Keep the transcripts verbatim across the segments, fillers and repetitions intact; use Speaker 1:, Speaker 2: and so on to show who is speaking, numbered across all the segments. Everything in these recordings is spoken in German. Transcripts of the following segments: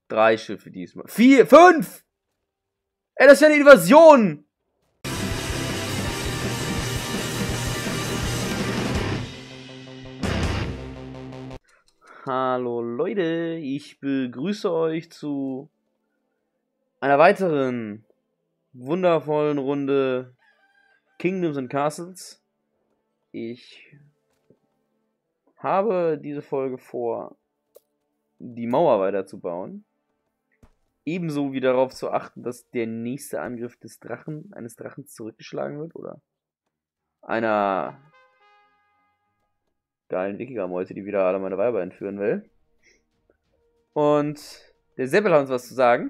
Speaker 1: Drei Schiffe diesmal. Vier, fünf! Ey, das ist ja eine Invasion! Hallo Leute, ich begrüße euch zu einer weiteren wundervollen Runde Kingdoms and Castles. Ich habe diese Folge vor, die Mauer weiterzubauen. Ebenso wie darauf zu achten, dass der nächste Angriff des Drachen, eines Drachens zurückgeschlagen wird, oder einer geilen Wikinger-Meute, die wieder alle meine Weiber entführen will. Und der Seppel hat uns was zu sagen.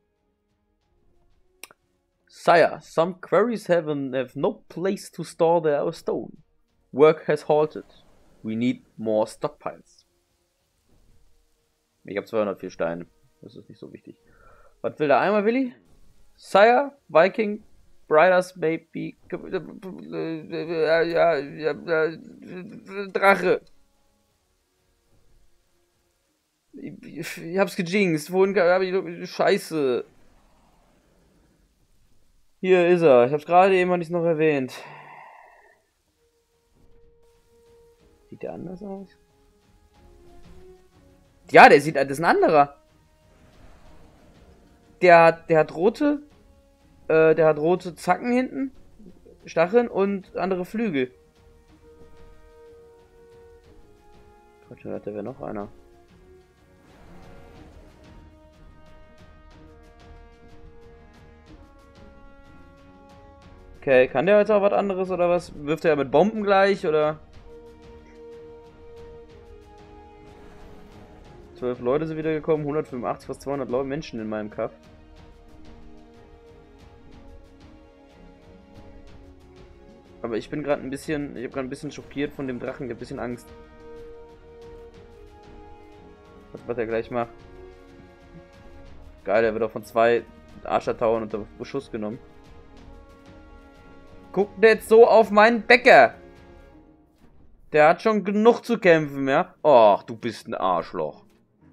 Speaker 1: Sire, some quarries have, an, have no place to store their stone. Work has halted. We need more stockpiles. Ich habe zweihundertvier Steine. Das ist nicht so wichtig. Was will der einmal, Willi? Sire, Viking, Briders may be... Ja, ja, ja, Drache. Ich, ich hab's gejinxt. Wohin habe ich... Scheiße. Hier ist er. Ich hab's gerade eben nicht noch erwähnt. Sieht der anders aus? Ja, der sieht... Das ist ein anderer. Der hat, der hat rote, äh, der hat rote Zacken hinten, Stacheln und andere Flügel. Gott, da wäre noch einer. Okay, kann der jetzt auch was anderes oder was? Wirft er mit Bomben gleich oder? zwölf Leute sind wieder gekommen, hundertfünfundachtzig, fast zweihundert Leute, Menschen in meinem Kaff. Aber ich bin gerade ein bisschen, ich habe gerade ein bisschen schockiert von dem Drachen, ich habe ein bisschen Angst. Was, was er gleich macht. Geil, er wird auch von zwei Archer-Towern unter Beschuss genommen. Guck jetzt so auf meinen Bäcker! Der hat schon genug zu kämpfen, ja? Ach, du bist ein Arschloch.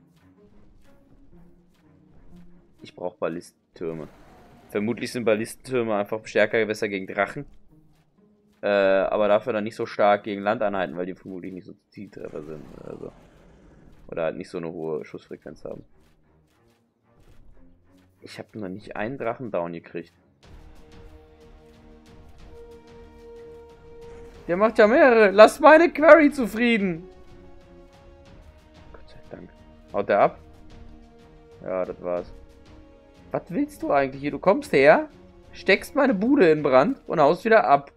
Speaker 1: Ich brauche Ballistentürme. Vermutlich sind Ballistentürme einfach stärker besser gegen Drachen. Äh, aber dafür dann nicht so stark gegen Landeinheiten, weil die vermutlich nicht so Zieltreffer sind. Also. Oder halt nicht so eine hohe Schussfrequenz haben. Ich habe noch nicht einen Drachen down gekriegt. Der macht ja mehrere. Lass meine Quarry zufrieden. Gott sei Dank. Haut der ab? Ja, das war's. Was willst du eigentlich hier? Du kommst her, steckst meine Bude in Brand und haust wieder ab.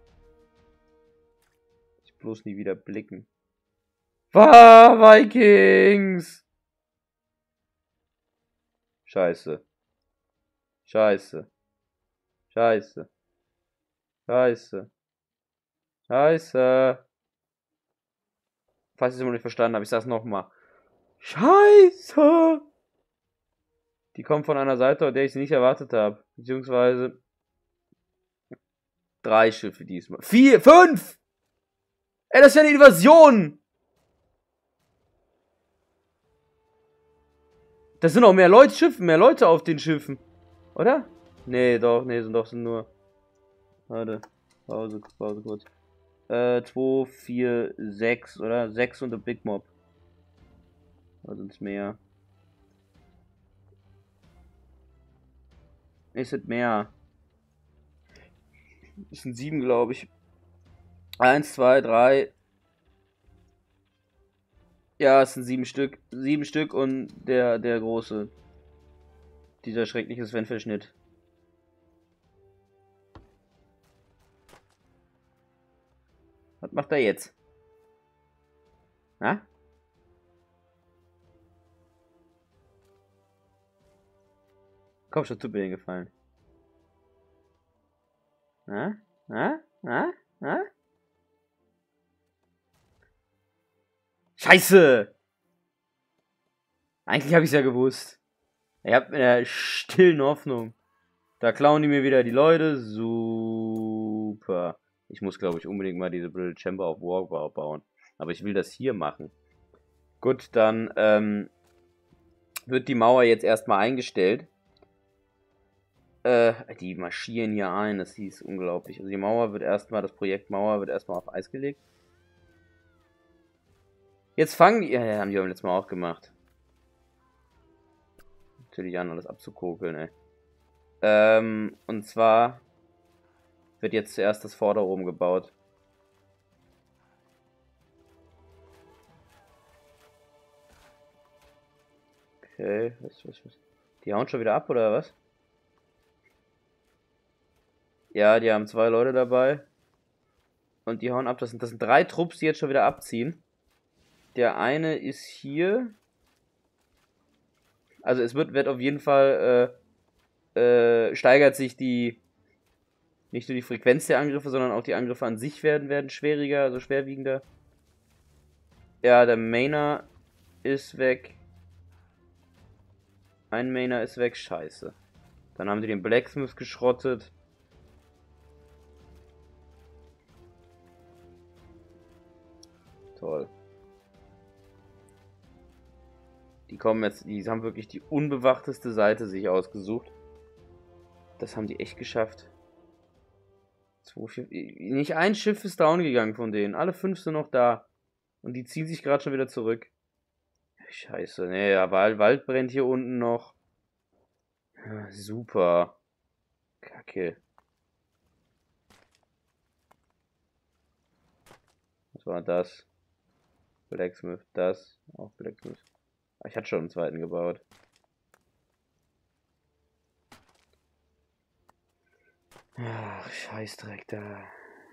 Speaker 1: Ich bloß nie wieder blicken. Wah, Vikings! Scheiße. Scheiße. Scheiße. Scheiße. Scheiße. Falls ich es immer nicht verstanden habe, ich sag's nochmal. Scheiße! Die kommt von einer Seite, auf der ich sie nicht erwartet habe. Beziehungsweise drei Schiffe diesmal. Vier, fünf! Ey, das ist ja eine Invasion! Das sind auch mehr Leute, Schiffe, mehr Leute auf den Schiffen. Oder? Nee, doch, nee, sind doch sind nur. Warte. Pause, Pause kurz. Äh, zwei, vier, sechs, oder? sechs und der Big Mob. Oder sind's mehr? Es sind mehr. Es sind sieben, glaube ich. Eins, zwei, drei. Ja, es sind sieben Stück. Sieben Stück und der, der große. Dieser schreckliche Sven-Verschnitt. Was macht er jetzt? Na? Komm schon, tut mir den Gefallen. Na? Na? Na? Na? Scheiße! Eigentlich habe ich es ja gewusst. Ich habe mit der stillen Hoffnung. Da klauen die mir wieder die Leute. Super. Ich muss, glaube ich, unbedingt mal diese Brittle Chamber of War bauen. Aber ich will das hier machen. Gut, dann, ähm... wird die Mauer jetzt erstmal eingestellt. Äh, die marschieren hier ein, das hieß unglaublich. Also die Mauer wird erstmal, das Projekt Mauer wird erstmal auf Eis gelegt. Jetzt fangen die, ja, haben die beim letzten Mal auch gemacht. Natürlich an, alles abzukokeln, ey. Ähm, und zwar wird jetzt zuerst das Vorderrum gebaut. Okay, was, was, was. Die hauen schon wieder ab, oder was? Ja, die haben zwei Leute dabei. Und die hauen ab. Das sind, das sind drei Trupps, die jetzt schon wieder abziehen. Der eine ist hier. Also es wird, wird auf jeden Fall, äh, äh, steigert sich die, nicht nur die Frequenz der Angriffe, sondern auch die Angriffe an sich werden, werden schwieriger, also schwerwiegender. Ja, der Mainer ist weg. Ein Mainer ist weg, scheiße. Dann haben die den Blacksmith geschrottet. Toll. Die kommen jetzt, die haben wirklich die unbewachteste Seite sich ausgesucht. Das haben die echt geschafft. Zwei, vier, nicht ein Schiff ist down gegangen von denen. Alle fünf sind noch da. Und die ziehen sich gerade schon wieder zurück. Scheiße, ne, ja, Wald, Wald brennt hier unten noch. Ja, super. Kacke. Was war das? Blacksmith, das. Auch Blacksmith. Ich hatte schon einen zweiten gebaut. Ach, Scheißdreck da.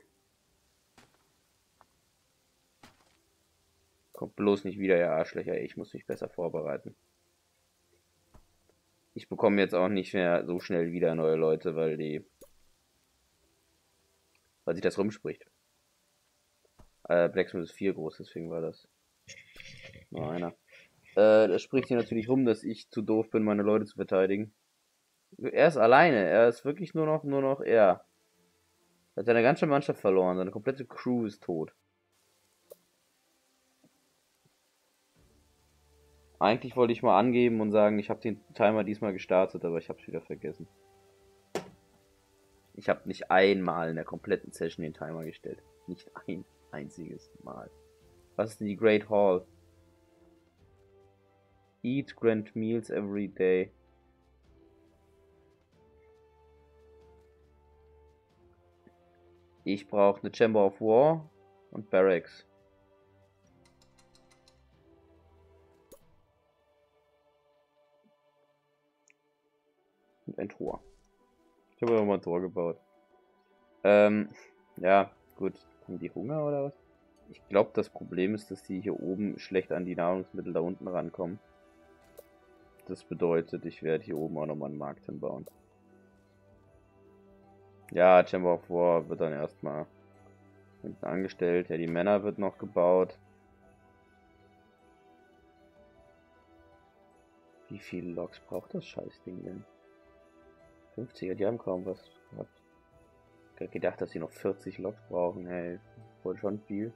Speaker 1: Kommt bloß nicht wieder, ihr Arschlöcher. Ich muss mich besser vorbereiten. Ich bekomme jetzt auch nicht mehr so schnell wieder neue Leute, weil die... Weil sich das rumspricht. Äh, Blacksmith ist vier groß, deswegen war das nur einer. Äh, das spricht hier natürlich rum, dass ich zu doof bin, meine Leute zu verteidigen. Er ist alleine, er ist wirklich nur noch, nur noch er. Er hat seine ganze Mannschaft verloren, seine komplette Crew ist tot. Eigentlich wollte ich mal angeben und sagen, ich habe den Timer diesmal gestartet, aber ich habe es wieder vergessen. Ich habe nicht einmal in der kompletten Session den Timer gestellt. Nicht ein einziges Mal. Was ist denn die Great Hall? Eat grand meals every day. Ich brauche eine Chamber of War und Barracks. Und ein Tor. Ich habe aber mal ein Tor gebaut. Ähm, ja, gut. Haben die Hunger oder was? Ich glaube, das Problem ist, dass die hier oben schlecht an die Nahrungsmittel da unten rankommen. Das bedeutet, ich werde hier oben auch nochmal einen Markt hinbauen. Ja, Chamber of War wird dann erstmal hinten angestellt. Ja, die Männer wird noch gebaut. Wie viele Loks braucht das Scheißding denn? fünfziger, die haben kaum was gehabt. Ich hätte gedacht, dass sie noch vierzig Loks brauchen. Hey, wohl schon viel.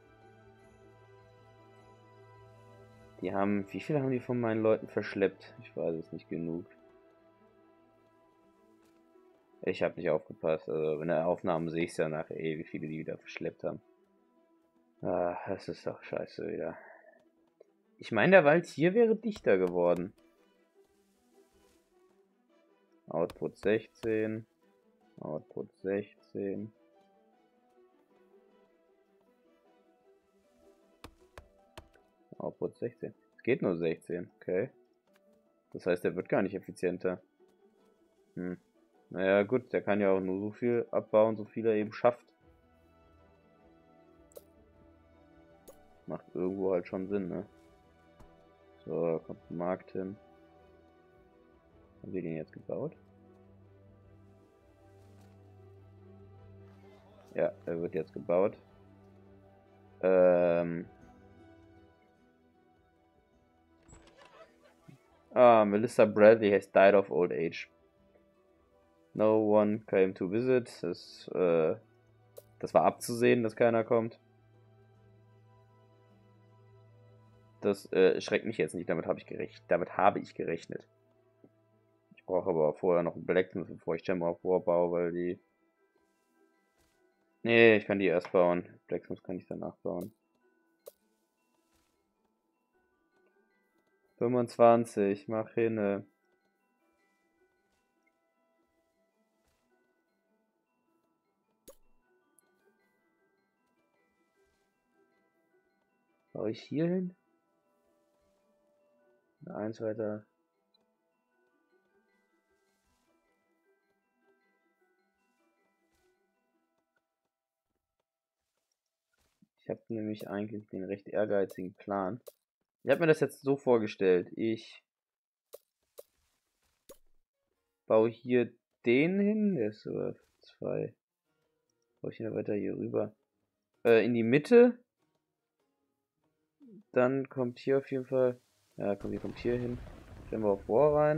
Speaker 1: Die haben, wie viele haben die von meinen Leuten verschleppt? Ich weiß es nicht genug. Ich habe nicht aufgepasst. Also in der Aufnahme sehe ich es ja nachher, eh, wie viele die wieder verschleppt haben. Ah, das ist doch scheiße wieder. Ich meine, der Wald hier wäre dichter geworden. Output sechzehn. Output sechzehn. Output sechzehn. Es geht nur sechzehn, okay. Das heißt, der wird gar nicht effizienter. Hm. Naja, gut, der kann ja auch nur so viel abbauen, so viel er eben schafft. Macht irgendwo halt schon Sinn, ne? So, kommt ein Markt hin. Haben wir den jetzt gebaut? Ja, er wird jetzt gebaut. Ähm. Ah, Melissa Bradley has died of old age. No one came to visit. Das, äh, das war abzusehen, dass keiner kommt. Das äh, schreckt mich jetzt nicht, damit habe ich gerechnet. Damit habe ich gerechnet. Ich brauche aber vorher noch einen Blacksmith, bevor ich Gemma vorbaue, weil die... Nee, ich kann die erst bauen. Blacksmith kann ich danach bauen. fünfundzwanzig, mach hin. Baue ich hier hin? Eins weiter. Ich habe nämlich eigentlich den recht ehrgeizigen Plan. Ich habe mir das jetzt so vorgestellt. Ich baue hier den hin. Der ist so zwei. Baue ich ihn weiter hier rüber. Äh, in die Mitte. Dann kommt hier auf jeden Fall. Ja, komm, hier kommt hier hin. Stellen wir auf War rein.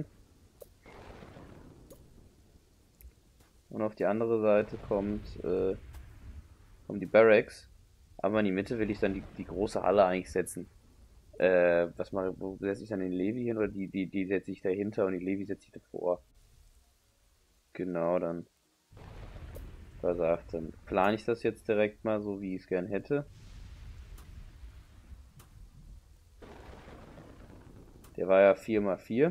Speaker 1: Und auf die andere Seite kommt, äh, kommen die Barracks. Aber in die Mitte will ich dann die, die große Halle eigentlich setzen. Äh, was mache, wo setze ich dann den Levi hin? Oder die, die, die setze ich dahinter und die Levi setze ich davor. Genau, dann. Versagt. Dann plane ich das jetzt direkt mal so, wie ich es gern hätte. Der war ja vier mal vier.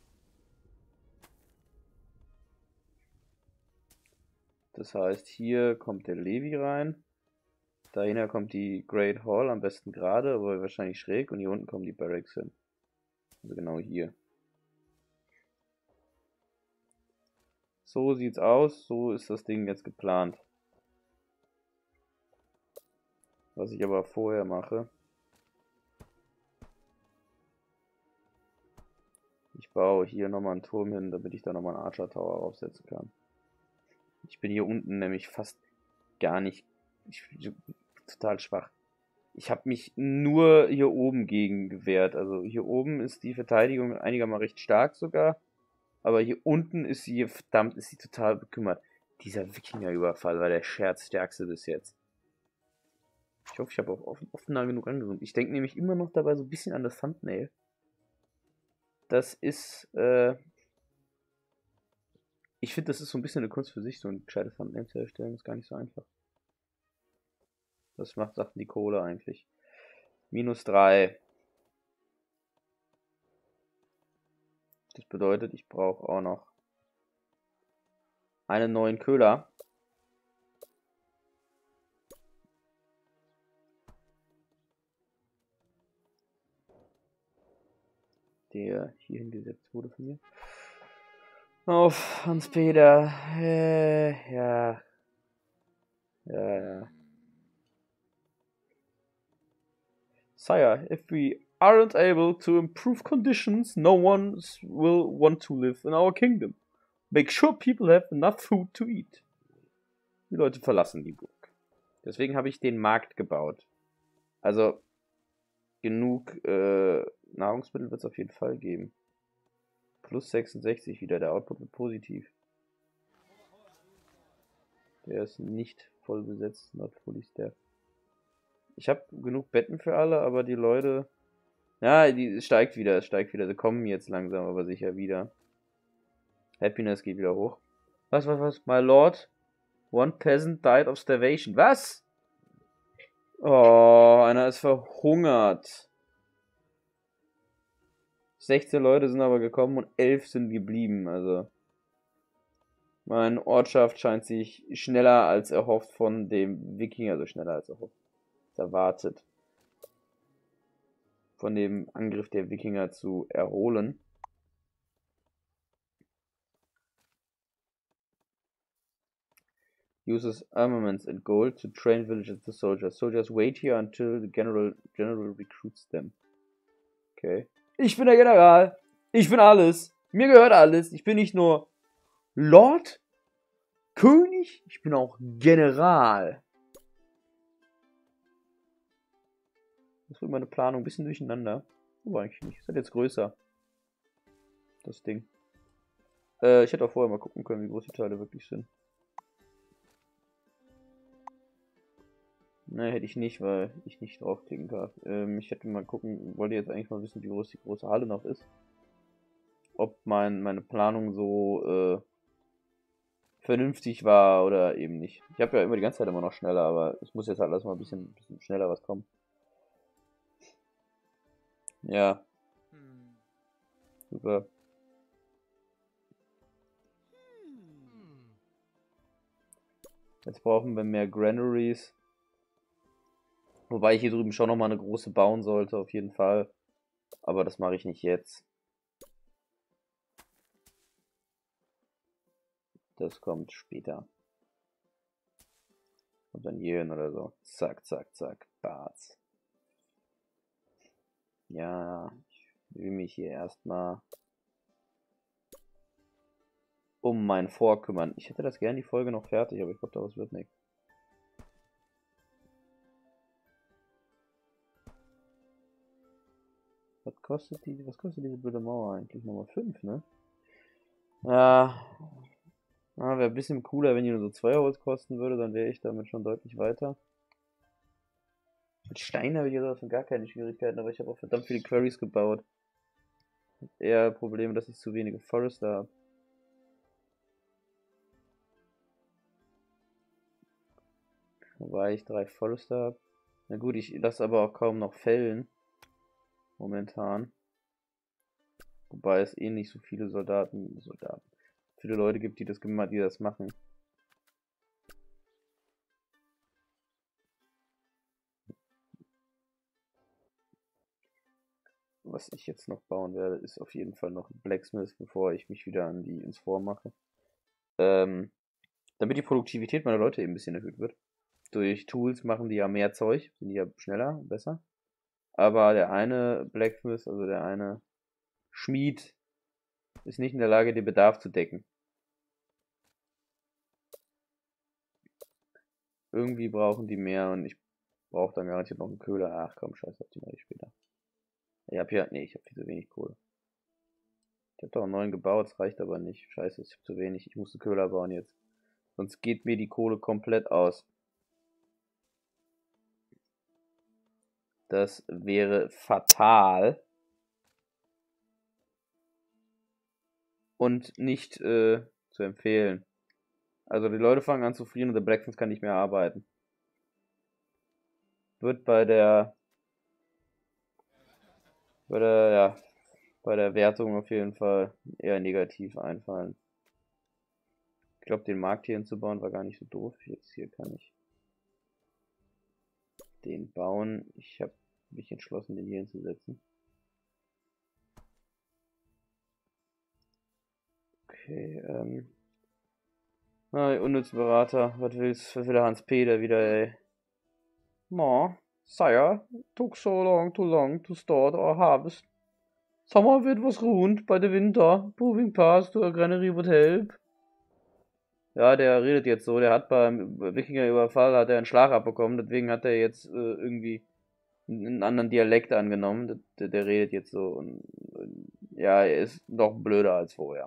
Speaker 1: Das heißt, hier kommt der Levi rein. Dahinter kommt die Great Hall, am besten gerade, aber wahrscheinlich schräg. Und hier unten kommen die Barracks hin. Also genau hier. So sieht's aus. So ist das Ding jetzt geplant. Was ich aber vorher mache. Ich baue hier nochmal einen Turm hin, damit ich da nochmal einen Archer Tower aufsetzen kann. Ich bin hier unten nämlich fast gar nicht... Ich, total schwach. Ich habe mich nur hier oben gegen gewehrt. Also hier oben ist die Verteidigung einigermaßen recht stark sogar. Aber hier unten ist sie, verdammt, ist sie total bekümmert. Dieser Wikinger-Überfall war der scherzstärkste bis jetzt. Ich hoffe, ich habe auch offen, offener genug angezoomt. Ich denke nämlich immer noch dabei so ein bisschen an das Thumbnail. Das ist, äh... Ich finde, das ist so ein bisschen eine Kunst für sich, so ein gescheites Thumbnail zu erstellen. Ist gar nicht so einfach. Das macht Sachen die Kohle eigentlich. Minus drei. Das bedeutet, ich brauche auch noch einen neuen Köhler. Der hier hingesetzt wurde von mir. Auf Hans-Peter. Äh, ja. Ja, ja. Sire, if we aren't able to improve conditions, no one will want to live in our kingdom. Make sure people have enough food to eat. Die Leute verlassen die Burg. Deswegen habe ich den Markt gebaut. Also, genug äh, Nahrungsmittel wird es auf jeden Fall geben. Plus sechsundsechzig wieder, der Output wird positiv. Der ist nicht voll besetzt, not fully staffed. Ich habe genug Betten für alle, aber die Leute... Ja, die es steigt wieder, es steigt wieder. Sie kommen jetzt langsam, aber sicher wieder. Happiness geht wieder hoch. Was, was, was? My Lord, one peasant died of starvation. Was? Oh, einer ist verhungert. sechzehn Leute sind aber gekommen und elf sind geblieben, also... Meine Ortschaft scheint sich schneller als erhofft von dem Wikinger, also schneller als erhofft, als erwartet, von dem Angriff der Wikinger zu erholen. Uses armaments and gold to train villagers to soldiers. Soldiers wait here until the general, general recruits them. Okay. Ich bin der General. Ich bin alles. Mir gehört alles. Ich bin nicht nur Lord, König, ich bin auch General. Das wird meine Planung ein bisschen durcheinander. Aber eigentlich nicht. Ist halt jetzt größer. Das Ding. Äh, ich hätte auch vorher mal gucken können, wie groß die Teile wirklich sind. Ne, hätte ich nicht, weil ich nicht draufklicken kann. Ähm, ich hätte mal gucken, wollte jetzt eigentlich mal wissen, wie groß die große Halle noch ist. Ob mein, meine Planung so äh, vernünftig war oder eben nicht. Ich habe ja immer die ganze Zeit immer noch schneller, aber es muss jetzt halt erstmal ein bisschen, bisschen schneller was kommen. Ja. Super. Jetzt brauchen wir mehr Granaries. Wobei ich hier drüben schon nochmal eine große bauen sollte, auf jeden Fall. Aber das mache ich nicht jetzt. Das kommt später. Und dann hier hin oder so. Zack, zack, zack. Barts. Ja, ich will mich hier erstmal um mein Fort kümmern. Ich hätte das gerne die Folge noch fertig, aber ich glaube, daraus wird nichts. Was kostet die, was kostet diese blöde Mauer eigentlich? Nummer fünf, ne? Ja. Ah, wäre ein bisschen cooler, wenn die nur so zwei Holz kosten würde, dann wäre ich damit schon deutlich weiter. Mit Stein habe ich jetzt auch gar keine Schwierigkeiten, aber ich habe auch verdammt viele Quarries gebaut. Eher Probleme, dass ich zu wenige Forester habe. Wobei ich drei Forester habe. Na gut, ich lasse aber auch kaum noch fällen. Momentan. Wobei es eh nicht so viele Soldaten, Soldaten, viele Leute gibt, die das, die das machen. Was ich jetzt noch bauen werde, ist auf jeden Fall noch ein Blacksmith, bevor ich mich wieder an die ins Vor mache. Ähm, damit die Produktivität meiner Leute eben ein bisschen erhöht wird. Durch Tools machen die ja mehr Zeug, sind die ja schneller, besser. Aber der eine Blacksmith, also der eine Schmied, ist nicht in der Lage, den Bedarf zu decken. Irgendwie brauchen die mehr und ich brauche dann garantiert noch einen Köhler. Ach komm, scheiß auf die mache ich später. Ich hab hier, nee, ich habe viel zu wenig Kohle. Ich habe doch einen neuen gebaut, das reicht aber nicht. Scheiße, ich habe zu wenig. Ich muss einen Köhler bauen jetzt. Sonst geht mir die Kohle komplett aus. Das wäre fatal. Und nicht äh, zu empfehlen. Also die Leute fangen an zu frieren und der Blacksmith kann nicht mehr arbeiten. Wird bei der bei der, ja, bei der Wertung auf jeden Fall eher negativ einfallen. Ich glaube, den Markt hier hinzubauen war gar nicht so doof. Jetzt hier kann ich den bauen. Ich habe mich entschlossen, den hier hinzusetzen. Okay, ähm. Ah, unnütze Berater. Was willst, was will der Hans-Peter wieder, ey? Ma, Sire, took so long, too long to start our harvest. Summer of it was ruined by the winter. Moving past to a granary would help. Ja, der redet jetzt so. Der hat beim Wikingerüberfall hat er einen Schlag abbekommen. Deswegen hat er jetzt äh, irgendwie einen anderen Dialekt angenommen. Der, der redet jetzt so. Und, und, ja, er ist noch blöder als vorher.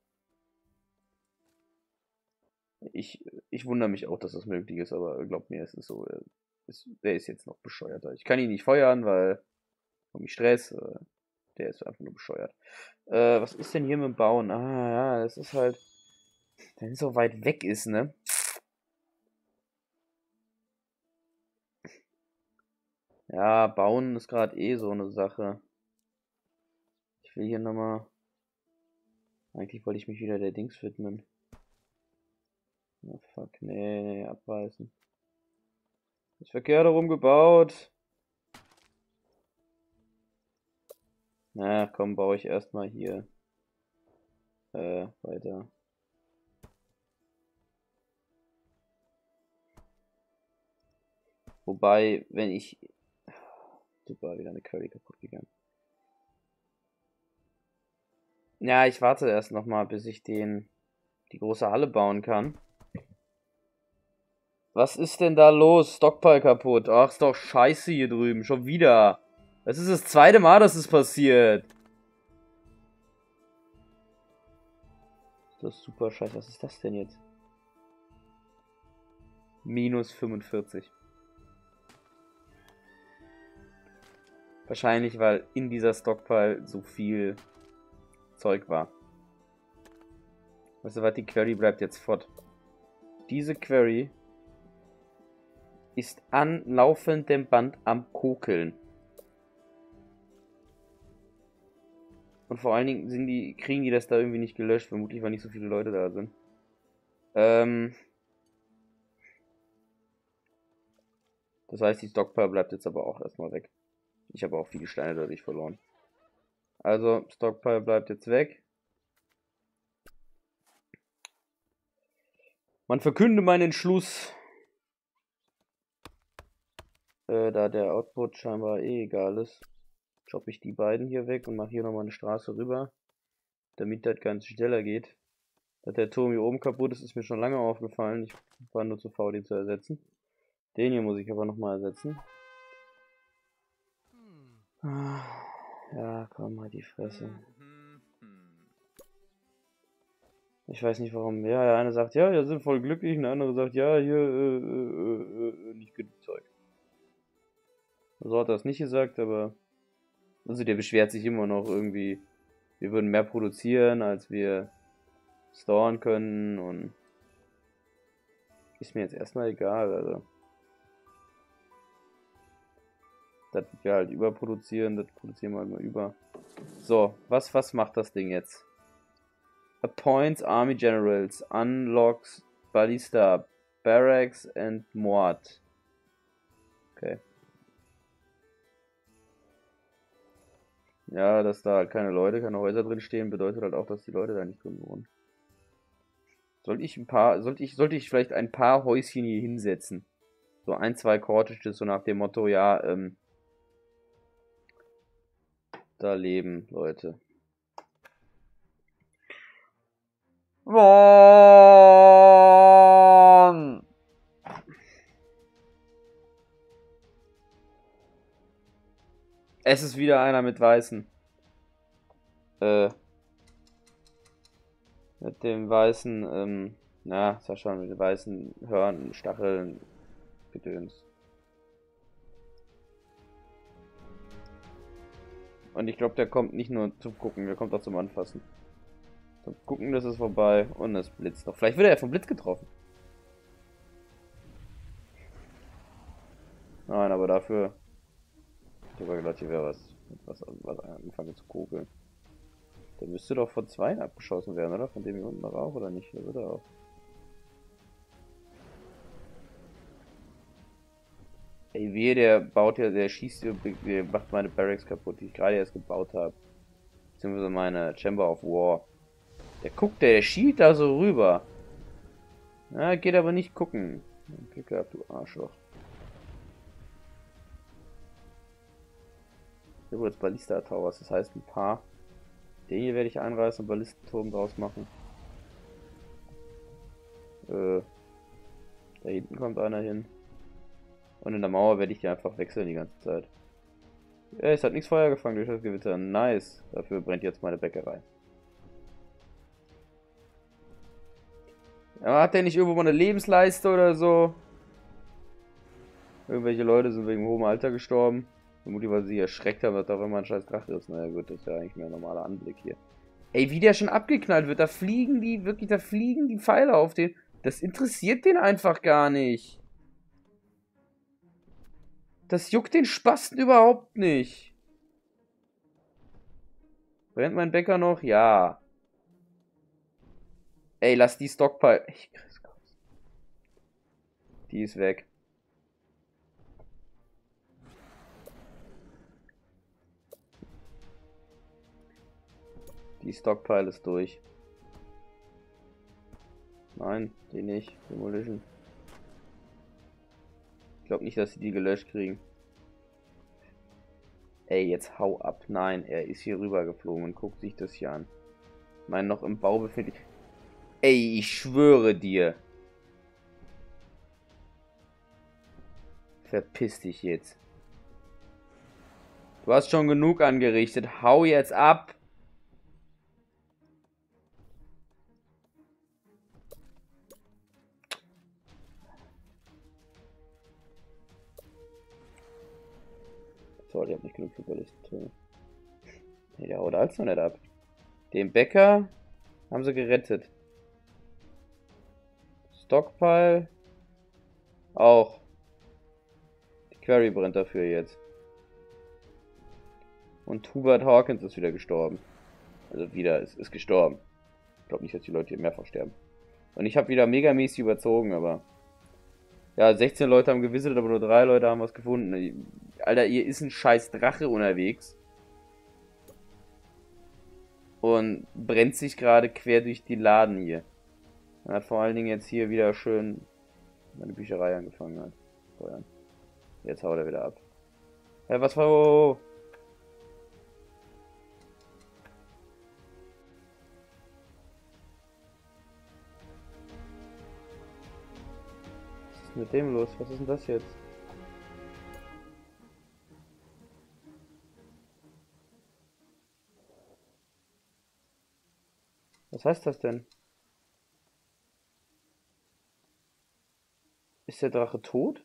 Speaker 1: Ich, ich wundere mich auch, dass das möglich ist, aber glaubt mir, es ist so. Ist, der ist jetzt noch bescheuerter. Ich kann ihn nicht feuern, weil irgendwie Stress. Äh, der ist einfach nur bescheuert. Äh, was ist denn hier mit dem Bauen? Ah, ja, das ist halt. Wenn es so weit weg ist, ne? Ja, bauen ist gerade eh so eine Sache. Ich will hier nochmal. Eigentlich wollte ich mich wieder der Dings widmen. Oh, fuck, nee, nee, abreißen. Ist verkehrt herum gebaut. Na, komm, baue ich erstmal hier. Äh, weiter. Wobei, wenn ich. Super, wieder eine Curry kaputt gegangen. Ja, ich warte erst nochmal, bis ich den. Die große Halle bauen kann. Was ist denn da los? Stockpile kaputt. Ach, ist doch scheiße hier drüben. Schon wieder. Das ist das zweite Mal, dass es passiert. Das ist super scheiße. Was ist das denn jetzt? Minus fünfundvierzig. Wahrscheinlich, weil in dieser Stockpile so viel Zeug war. Weißt du was, die Query bleibt jetzt fort. Diese Query ist an laufendem Band am Kokeln. Und vor allen Dingen sind die, kriegen die das da irgendwie nicht gelöscht, vermutlich, weil nicht so viele Leute da sind. Ähm das heißt, die Stockpile bleibt jetzt aber auch erstmal weg. Ich habe auch viele Steine dadurch verloren. Also, Stockpile bleibt jetzt weg. Man verkünde meinen Entschluss. Äh, da der Output scheinbar eh egal ist, choppe ich die beiden hier weg und mache hier nochmal eine Straße rüber, damit das ganz schneller geht. Dass der Turm hier oben kaputt ist, ist mir schon lange aufgefallen. Ich war nur zu faul, den zu ersetzen. Den hier muss ich aber nochmal ersetzen. Ja, komm, halt die Fresse. Ich weiß nicht warum. Ja, der eine sagt, ja, wir sind voll glücklich, und der andere sagt, ja, hier, äh, äh, äh, nicht genug Zeug. So hat er es nicht gesagt, aber... Also der beschwert sich immer noch irgendwie, wir würden mehr produzieren, als wir storen können, und... Ist mir jetzt erstmal egal, also... Das wir halt überproduzieren, das produzieren wir halt mal über. So, was, was macht das Ding jetzt? Appoints Army Generals, unlocks Ballista, Barracks and Mord. Okay. Ja, dass da halt keine Leute, keine Häuser drin stehen, bedeutet halt auch, dass die Leute da nicht drin wohnen. Sollte ich ein paar, sollte ich, sollte ich vielleicht ein paar Häuschen hier hinsetzen? So ein, zwei Cottages, so nach dem Motto, ja, ähm, da leben Leute. Mann! Es ist wieder einer mit Weißen. Äh. Mit dem weißen, ähm, na, sag schon, mit den weißen Hörnern, Stacheln, Gedöns. Und ich glaube, der kommt nicht nur zum Gucken, der kommt auch zum Anfassen. Zum Gucken, das ist vorbei, und es blitzt noch. Vielleicht wird er ja vom Blitz getroffen. Nein, aber dafür... Ich habe gedacht, hier wäre was, was, was angefangen zu kokeln. Der müsste doch von zwei abgeschossen werden, oder? Von dem hier unten noch auch, oder nicht? Der wird er auch. Ey, wehe, der baut ja, der schießt, der macht meine Barracks kaputt, die ich gerade erst gebaut habe. Beziehungsweise meine Chamber of War. Der guckt, der, der schielt da so rüber. Ja, geht aber nicht gucken. Glück gehabt, du Arschloch. Hier wurde jetzt Ballista Towers, das heißt ein paar. Den hier werde ich einreißen und Ballistenturm draus machen. Äh, da hinten kommt einer hin. Und in der Mauer werde ich die einfach wechseln die ganze Zeit. Ja, es hat nichts Feuer gefangen durch das Gewitter. Nice. Dafür brennt jetzt meine Bäckerei. Aber hat der nicht irgendwo mal eine Lebensleiste oder so? Irgendwelche Leute sind wegen hohem Alter gestorben. Vermutlich, weil sie erschreckt haben, dass da immer ein scheiß Drache ist. Naja gut, das ist ja eigentlich mehr ein normaler Anblick hier. Ey, wie der schon abgeknallt wird, da fliegen die, wirklich, da fliegen die Pfeile auf den. Das interessiert den einfach gar nicht. Das juckt den Spasten überhaupt nicht. Brennt mein Bäcker noch? Ja. Ey, lass die Stockpile. Ich krieg's raus. Die ist weg. Die Stockpile ist durch. Nein, die nicht. Demolition. Ich glaube nicht, dass sie die gelöscht kriegen. Ey, jetzt hau ab. Nein, er ist hier rüber geflogen und guckt sich das hier an. Ich meine, noch im Bau befindet. Ey, ich schwöre dir. Verpiss dich jetzt. Du hast schon genug angerichtet. Hau jetzt ab. So, ich hab nicht genug für Ballisten. Nee, der haut alles noch nicht ab. Den Bäcker haben sie gerettet. Stockpile auch. Die Quarry brennt dafür jetzt. Und Hubert Hawkins ist wieder gestorben. Also wieder, ist, ist gestorben. Ich glaube nicht, dass die Leute hier mehrfach sterben. Und ich habe wieder megamäßig überzogen, aber... Ja, sechzehn Leute haben gewisselt, aber nur drei Leute haben was gefunden. Alter, hier ist ein scheiß Drache unterwegs. Und brennt sich gerade quer durch die Laden hier. Er hat vor allen Dingen jetzt hier wieder schön meine Bücherei angefangen hat. Feuern. Jetzt haut er wieder ab. Ja, was war... Oh, oh. Was ist mit dem los? Was ist denn das jetzt? Was heißt das denn? Ist der Drache tot?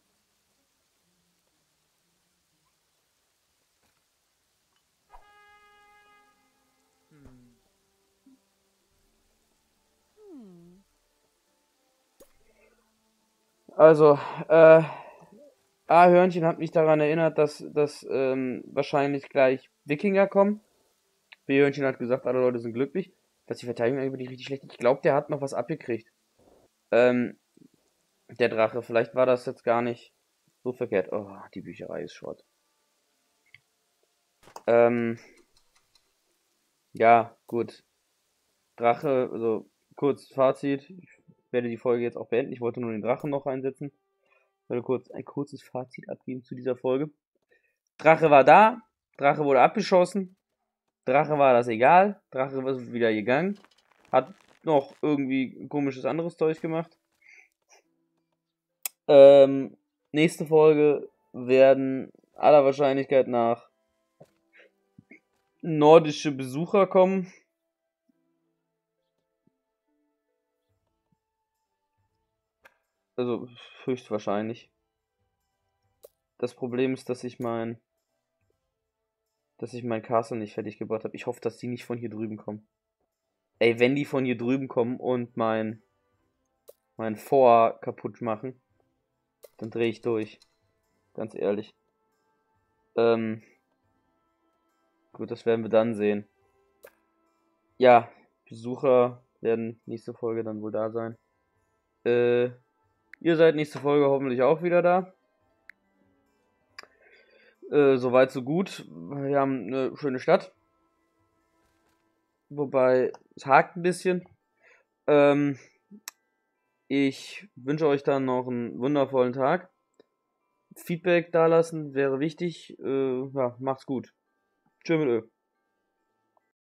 Speaker 1: Also, äh, A-Hörnchen hat mich daran erinnert, dass, dass ähm, wahrscheinlich gleich Wikinger kommen. B-Hörnchen hat gesagt, alle Leute sind glücklich. Dass die Verteidigung eigentlich nicht richtig schlecht. Ich glaube, der hat noch was abgekriegt. Ähm, der Drache. Vielleicht war das jetzt gar nicht so verkehrt. Oh, die Bücherei ist Schrott. Ähm, ja, gut. Drache, also kurz Fazit. Ich werde die Folge jetzt auch beenden. Ich wollte nur den Drachen noch einsetzen. Ich werde kurz ein kurzes Fazit abgeben zu dieser Folge. Drache war da. Drache wurde abgeschossen. Drache war das egal. Drache ist wieder gegangen. Hat noch irgendwie komisches anderes Zeug gemacht. Ähm, nächste Folge werden aller Wahrscheinlichkeit nach nordische Besucher kommen. Also höchstwahrscheinlich. Das Problem ist, dass ich mein dass ich mein Castle nicht fertig gebaut habe. Ich hoffe, dass die nicht von hier drüben kommen. Ey, wenn die von hier drüben kommen und mein mein Fort kaputt machen, dann drehe ich durch. Ganz ehrlich. Ähm, gut, das werden wir dann sehen. Ja, Besucher werden nächste Folge dann wohl da sein. Äh, ihr seid nächste Folge hoffentlich auch wieder da. Äh, soweit so gut. Wir haben eine schöne Stadt. Wobei, es hakt ein bisschen. Ähm, ich wünsche euch dann noch einen wundervollen Tag. Feedback dalassen wäre wichtig. Äh, ja, macht's gut. Tschö mit Ö.